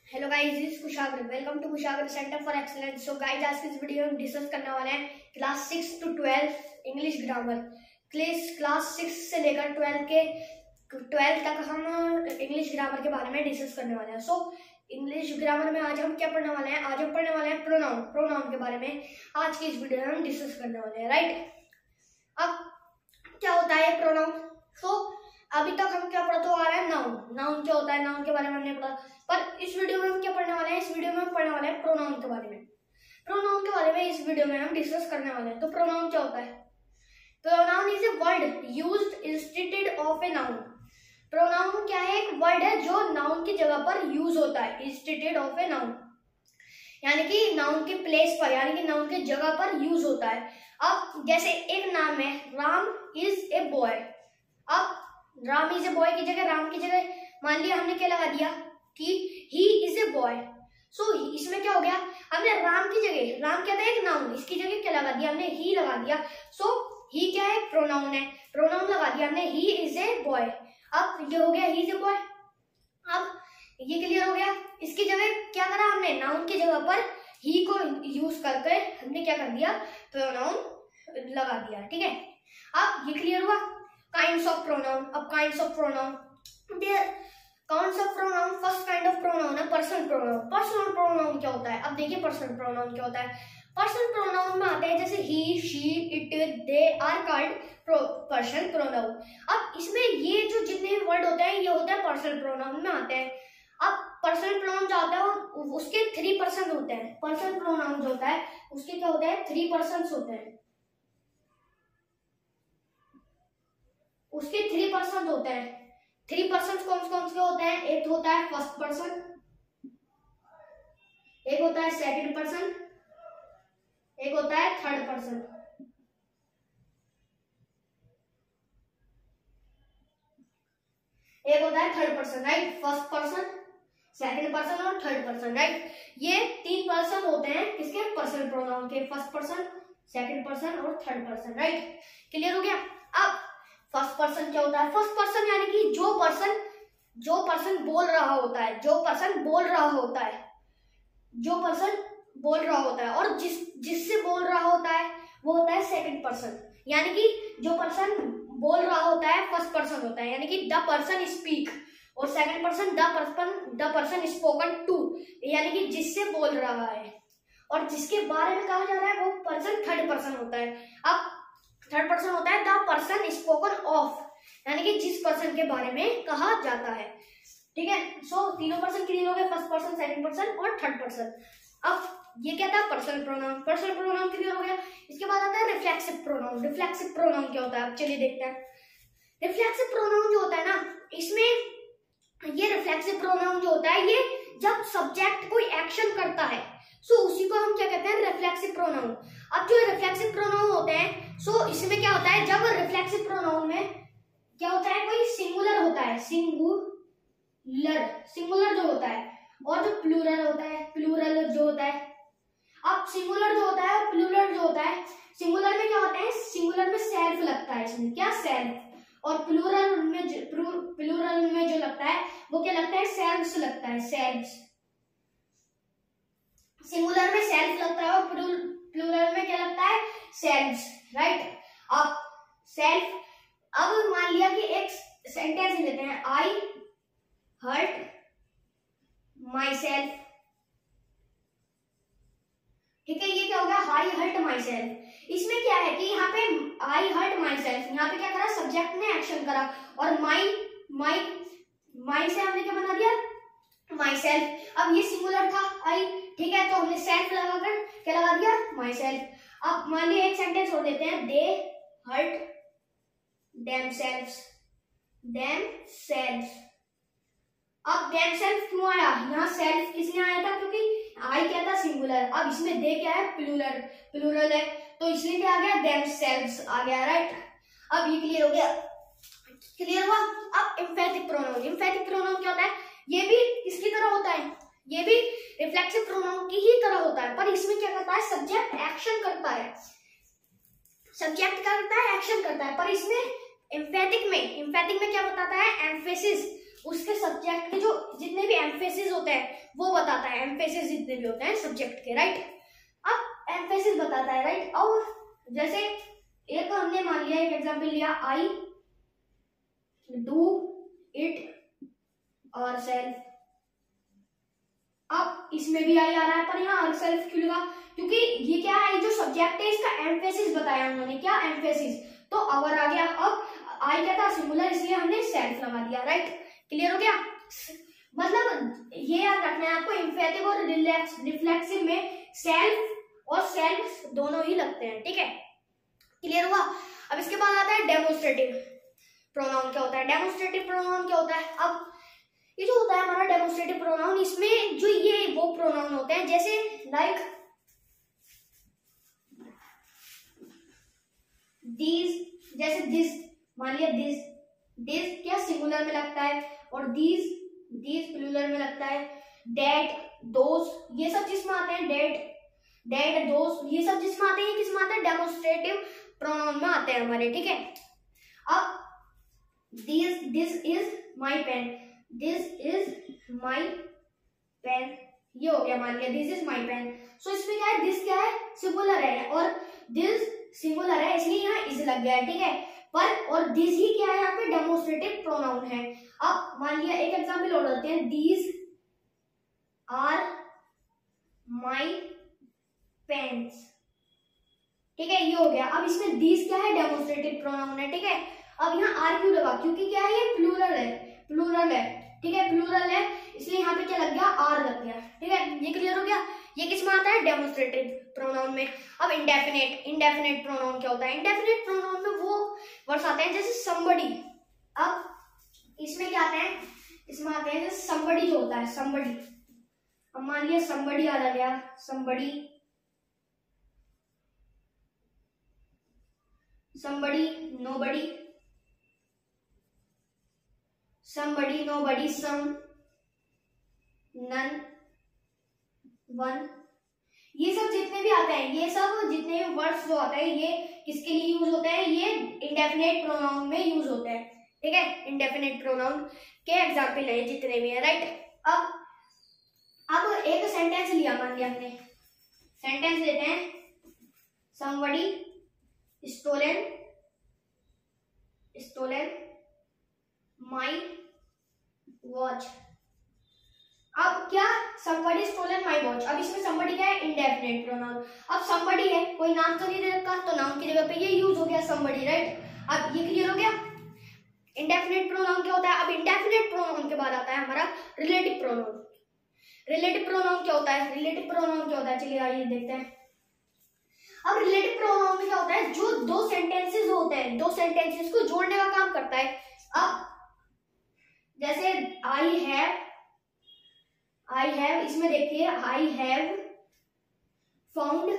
Hello guys, this is Kushagra. Welcome to Kushagra centre for excellence. So guys, आज की इस video में हम डिस्कस करने वाले हैं class 6 to 12 English grammar. Class 6 से लेकर 12 तक हम इंग्लिश ग्रामर के बारे में डिस्कस करने वाले हैं। सो इंग्लिश ग्रामर में आज हम क्या पढ़ने वाले हैं? आज हम पढ़ने वाले हैं प्रोनाउन के बारे में। आज की इस वीडियो में हम डिस्कस करने वाले हैं, राइट। अब क्या होता है प्रोनाउन? सो अभी तक हम क्या पढ़ते आ रहे हैं? नाउन क्या होता है, नाउन के बारे में हमने पढ़ा। पर इस वीडियो में हम क्या पढ़ने वाले हैं? इस वीडियो में हम पढ़ने वाले हैं प्रोनाउन के बारे में। प्रोनाउन के बारे में इस वीडियो में हम डिस्कस करने वाले हैं। तो प्रोनाउन क्या होता है? Pronoun is a word used instead of a noun. Pronoun क्या है? एक वर्ड है जो नाउन की जगह पर यूज होता है, इंस्टेड ऑफ ए नाउन, यानी कि नाउन के प्लेस पर, यानी कि नाउन की जगह पर यूज होता है। अब जैसे एक नाम है, राम इज ए बॉय। अब राम इज ए बॉय की जगह, राम की जगह मान लिया हमने क्या लगा दिया कि ही इज ए बॉय। सो इसमें क्या हो गया? हमने राम की जगह, राम क्या था? एक नाउन, इसकी जगह क्या लगा दिया हमने? ही लगा दिया। सो ही क्या है? प्रोनाउन है, प्रोनाउन लगा दिया हमने, ही इज ए बॉय। अब ये हो गया ही इज ए बॉय। अब ये क्लियर हो गया। इसकी जगह क्या करा हमने? नाउन की जगह पर ही को यूज करके हमने क्या कर दिया? प्रोनाउन लगा दिया, ठीक है। अब ये क्लियर हुआ। Kinds of pronoun. अब kinds of pronoun, kinds of pronoun, first kind of pronoun है पर्सनल प्रोनाउन। पर्सनल प्रोनाउन क्या होता है? अब देखिए पर्सनल प्रोनाउन क्या होता है। पर्सनल प्रोनाउन में आते हैं जैसे he, she, it, they are called personal pronoun. अब इसमें ये जो जितने भी वर्ड होते हैं ये होते हैं पर्सनल प्रोनाउन में आते हैं। अब पर्सनल प्रोनाउन जो होता है उसके 3 पर्सन होते हैं। पर्सनल प्रोनाउन जो होता है उसके क्या होते हैं? 3 पर्सन होते हैं। उसके 3 पर्सन होते हैं। 3 पर्सन कौन कौन से होते हैं? एक होता है फर्स्ट पर्सन, एक होता है सेकंड पर्सन, एक होता है थर्ड पर्सन। एक होता है third person, right. First person, second person और थर्ड पर्सन, राइट। ये 3 पर्सन होते हैं किसके? पर्सनल प्रोनाउन के। फर्स्ट पर्सन, सेकंड पर्सन और थर्ड पर्सन, राइट। क्लियर हो गया। अब फर्स्ट पर्सन क्या होता है? फर्स्ट पर्सन यानी कि जो पर्सन बोल रहा होता है, जो पर्सन बोल रहा होता है, जो पर्सन बोल रहा होता है, और जिससे बोल रहा होता है वो होता है सेकंड पर्सन। यानी कि जो पर्सन बोल रहा होता है फर्स्ट पर्सन होता है, यानी कि द पर्सन स्पीक, और second person the person spoken to, यानी कि जिससे बोल रहा है, और जिसके बारे में कहा जा रहा है वो पर्सन थर्ड पर्सन होता है। अब थर्ड पर्सन होता है द पर्सन स्पोकन ऑफ, यानी कि जिस पर्सन के बारे में कहा जाता है, ठीक है। सो तीनों पर्सन क्लियर हो गए, फर्स्ट पर्सन, सेकंड पर्सन और थर्ड पर्सन। अब ये क्या था? Personal pronoun. Personal pronoun clear हो गया। इसके बाद आता है रिफ्लेक्सिव प्रोनाउन। रिफ्लेक्सिव प्रोनाउन क्या होता है? अब चलिए देखते हैं। रिफ्लेक्सिव प्रोनाउन जो होता है ना, इसमें ये रिफ्लेक्सिव प्रोनाउन जो होता है ये जब सब्जेक्ट कोई एक्शन करता है सो उसी को हम क्या कहते हैं? Reflexive pronoun. अब जो रिफ्लेक्सिव प्रोनाउन होते हैं सो इसमें क्या होता है? जब रिफ्लेक्सिव प्रोनाउन में क्या होता है? कोई सिंगुलर होता है, सिंगुलर जो होता है, और जो प्लूरल होता है, प्लूरल जो होता है। अब सिंगुलर जो होता है, प्लूरल जो होता है, सिंगुलर में क्या होता है? सिंगुलर में सेल्फ लगता है, इसमें क्या? सेल्फ। और प्लूरल में जो लगता है वो क्या लगता है? सेल्व्स लगता है, सेल्व्स। सिंगुलर में सेल्फ लगता है और प्लूरल में क्या लगता है? Selves, right. अब सेल्फ, अब मान लिया कि एक सेंटेंस लेते हैं, आई हर्ट माई सेल्फ, ठीक है। ये क्या हो गया? I hurt myself. इसमें क्या है कि यहाँ पे आई हर्ट माई सेल्फ, यहाँ पे क्या करा? सब्जेक्ट ने एक्शन करा, और माई से हमने क्या बना दिया? Myself. अब ये सिंगुलर था आई, ठीक है, तो हमने सेल्फ लगाकर क्या लगा दिया? Myself. अब मान लिया एक सेंटेंस और देते हैं, दे हर्ट themselves। अब themselves क्यों आया? यहाँ सेल्फ किसने आया था? क्योंकि आई क्या था? सिंगुलर। अब इसमें दे क्या है? प्लूरल है, तो इसलिए क्या आ गया? themselves आ गया, राइट। अब ये क्लियर हो गया। क्लियर हुआ। अब एम्फेटिक प्रोनाउन। एम्फेटिक प्रोनाउन क्या होता है? ये भी किसकी तरह होता है? ये भी रिफ्लेक्सिव प्रोनाउन की ही तरह होता है, पर इसमें क्या करता है? सब्जेक्ट एक्शन करता है, सब्जेक्ट क्या करता है? एक्शन करता है। पर इसमें एम्फेटिक में क्या बताता है? एम्फेसिस, उसके सब्जेक्ट के जो जितने भी एम्फेसिस होते हैं वो बताते बताता है, एम्फेसिस जितने भी होते हैं सब्जेक्ट के, राइट। अब एम्फेसिस बताता है, राइट। और जैसे एक हमने मान लिया, एक एग्जांपल लिया, I do it ourself. अब इसमें भी आई आ रहा है, पर यहाँ और सेल्फ क्यों लगा? क्योंकि ये क्या है, जो सब्जेक्ट है इसका एम्फेसिस बताया उन्होंने, क्या एम्फेसिस, तो अवर आ गया। अब आई क्या था, सिंगुलर, इसलिए हमने सेल्फ लगा दिया, राइट। क्लियर हो गया? मतलब ये याद रखना है आपको, इंफेटिव और रिफ्लेक्सिव में सेल्फ और सेल्फ दोनों ही लगते हैं, ठीक है। क्लियर हुआ? अब इसके बाद आता है डेमोन्स्ट्रेटिव प्रोनाउन। क्या होता है डेमोन्स्ट्रेटिव प्रोनाउन? क्या होता है, अब ये जो होता है हमारा डेमोन्स्ट्रेटिव प्रोनाउन, इसमें जो ये वो प्रोनाउन होते हैं, जैसे लाइक दीज, जैसे दिस, मान लिया दिस क्या सिंगुलर में लगता है, और दीज प्लूरल में लगता है। डेट, दोस, ये सब जिसमें आते हैं, डेट, दोस, ये सब जिसमें आते हैं, किसमें आते हैं, डेमोन्स्ट्रेटिव प्रोनाउन में आते हैं हमारे, ठीक है। अब this is my pen, this is my pen, ये हो गया, मान लिया this is my pen. So इसमें क्या है, दिस क्या है, सिंगुलर है, और दिस सिंगुलर है, इसलिए यहाँ इज लग गया है, ठीक है। पर और दिस ही क्या है, यहाँ पे डेमोन्स्ट्रेटिव प्रोनाउन है। अब मान लिया एक एग्जांपल और देते हैं, दीज आर माई पेन्स, ठीक है, ये हो गया। अब इसमें दीज क्या है, डेमोन्स्ट्रेटिव प्रोनाउन है, ठीक है। अब यहाँ आर क्यों लगा, क्योंकि क्या है, ये प्लूरल है, ठीक है, प्लूरल है, इसलिए यहाँ पे क्या लग गया, आर लग गया, ठीक है। ये क्लियर हो गया? ये किसमें आता है, डेमोन्स्ट्रेटिव प्रोनाउन में। अब इंडेफिनिट प्रोनाउन क्या होता है, इंडेफिनिट प्रोनाउन में वो वर्ड्स आते हैं जैसे somebody। अब इसमें क्या आते हैं, इसमें आते हैं जैसे somebody जो होता है, somebody। अब मान लिया somebody आ गया, somebody, nobody, somebody, nobody, some, none, one, ये सब जितने भी आते हैं, ये सब जितने भी वर्ड्स जो आते हैं, ये किसके लिए यूज होते हैं, ये इंडेफिनिट प्रोनाउन में यूज होते हैं, ठीक है। इंडेफिनिट प्रोनाउन के एग्जाम्पल है जितने भी है, राइट। अब एक सेंटेंस लिया, मान लिया हमने, सेंटेंस लेते हैं, somebody stolen my watch। अब क्या, somebody stolen my watch, अब इसमें somebody क्या है, इंडेफिनिट प्रोनाउन। अब somebody है, कोई नाम तो नहीं दे रखा, तो नाम की जगह पे ये यूज हो गया somebody, राइट। अब ये क्लियर हो गया? इंडेफिनिट प्रोनाउन क्या होता है? अब इंडेफिनिट प्रोनाउन के बाद आता है हमारा रिलेटिव प्रोनाउन। रिलेटिव प्रोनाउन क्या होता है, रिलेटिव प्रोनाउन क्या होता है, चलिए आइए देखते हैं। अब रिलेटिव प्रोनाउन में क्या होता है, जो दो सेंटेंसेस होते हैं, दो सेंटेंसेस को जोड़ने का काम करता है। अब जैसे आई हैव, इसमें देखिए, I have found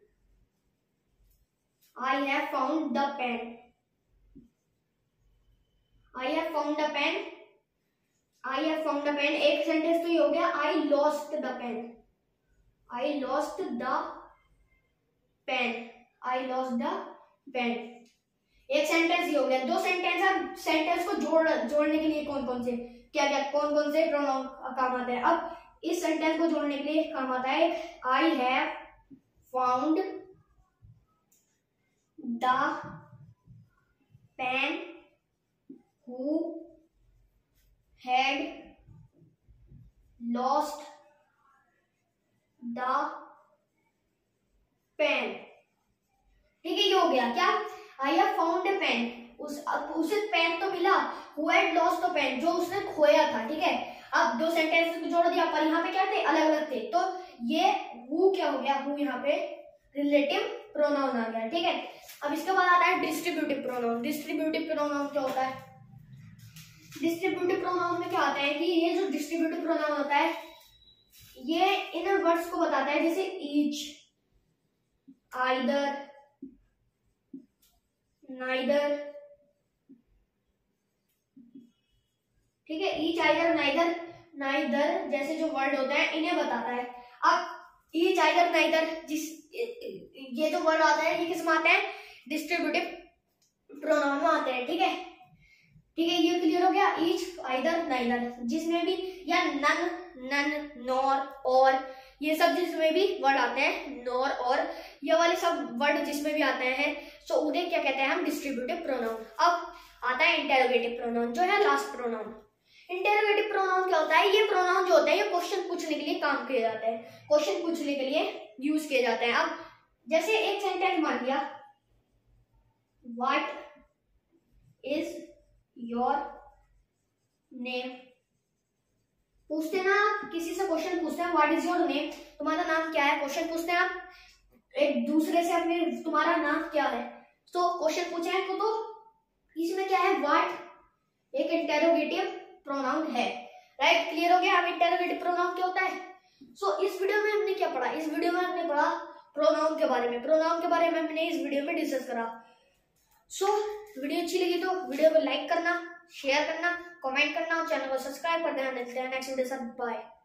the pen, I have found the pen, एक सेंटेंस तो ये हो गया, आई लॉस्ट द पेन, एक सेंटेंस ये हो गया। दो सेंटेंस, अब सेंटेंस को जोड़ने के लिए कौन से प्रोनाउन काम आते हैं। अब इस सेंटेंस को जोड़ने के लिए काम आता है, I have found the pen who had lost the pen, ठीक है, ये हो गया क्या, I have found a pen, उसे पेन तो मिला, who had lost the pen, जो उसने खोया था, ठीक है। अब दो सेंटेंस को जोड़ दिया, पर यहाँ पे क्या थे, अलग अलग थे, तो ये हु क्या हो गया, हु यहाँ पे रिलेटिव प्रोनाउन आ गया, ठीक है। अब इसके बाद आता है डिस्ट्रीब्यूटिव प्रोनाउन। डिस्ट्रीब्यूटिव प्रोनाउन क्या होता है, डिस्ट्रीब्यूटिव प्रोनाउन में क्या आता है कि ये जो डिस्ट्रीब्यूटिव प्रोनाउन होता है, ये इन वर्ड्स को बताता है, जैसे ईच, आइदर, नाइदर, ठीक है, ईच, आइदर, नाइदर जैसे जो वर्ड होते हैं इन्हें बताता है। अब ईच, आइदर, नाइदर, ये जो वर्ड आता है, ये किसमें आते हैं, डिस्ट्रीब्यूटिव प्रोनाउन में आते हैं, ठीक है, ये क्लियर हो गया। ईच, आइदर, नाइदर, जिसमें भी, या नन, नन, नॉर, और, ये सब जिसमें भी वर्ड आते हैं, नॉर और ये वाले सब वर्ड जिसमें भी आते हैं, सो उन्हें क्या कहते हैं हम, डिस्ट्रीब्यूटिव प्रोनाउन। अब आता है इंटेरोगेटिव प्रोनाउन, जो है लास्ट प्रोनाउन। इंटेरोगेटिव प्रोनाउन क्या होता है, ये प्रोनाउन जो होता है ये क्वेश्चन पूछने के लिए काम किए जाते हैं, क्वेश्चन पूछने के लिए यूज किए जाते हैं। अब जैसे एक सेंटेंस मान लिया, व्हाट इज योर नेम, पूछते ना आप, किसी से क्वेश्चन पूछते हैं व्हाट इज योर नेम, तुम्हारा नाम क्या है, क्वेश्चन पूछते हैं आप एक दूसरे से अपने, तुम्हारा नाम क्या है, तो क्वेश्चन पूछे हैं तो इसमें क्या है, व्हाट एक इंटेरोगेटिव प्रोनाउन है। राइट, क्लियर हो गया अब इंटेरोगेटिव प्रोनाउन क्या होता है। सो इस वीडियो में हमने क्या पढ़ा, इस वीडियो में हमने पढ़ा प्रोनाउन के बारे में, प्रोनाउन के बारे में हमने इस वीडियो में डिस्कस करा। सो वीडियो अच्छी लगी तो वीडियो को लाइक करना, शेयर करना, कमेंट करना और चैनल को सब्सक्राइब कर देना। नेक्स्ट वीडियो से बाय।